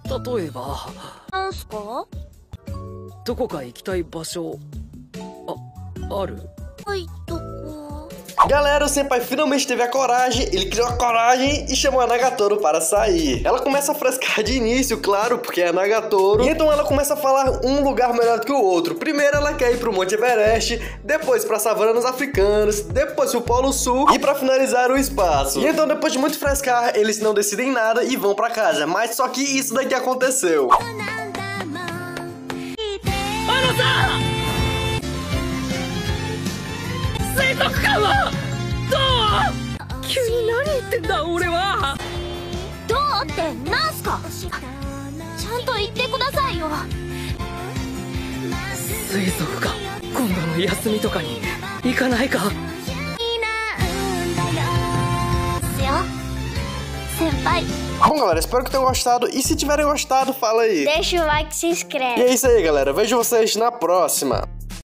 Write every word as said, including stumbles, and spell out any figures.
例えばなんすか？ どこか行きたい場所あ、ある？ はいとこ。 Galera, o Senpai finalmente teve a coragem, ele criou a coragem e chamou a Nagatoro para sair. Ela começa a frescar de início, claro, porque é a Nagatoro. E então ela começa a falar um lugar melhor do que o outro. Primeiro ela quer ir pro Monte Everest, depois para savanas africanas, depois pro Polo Sul e para finalizar o espaço. E então depois de muito frescar, eles não decidem nada e vão para casa. Mas só que isso daqui aconteceu. 水族館はどう？急に何言ってんだ俺は。 どうってなんすか？ちゃんと言ってくださいよ。 水族館、今度の休みとかに行かないか？ Senpai. Bom, galera, espero que tenham gostado. E se tiverem gostado, fala aí. Deixa o like e se inscreve. E é isso aí, galera. Vejo vocês na próxima.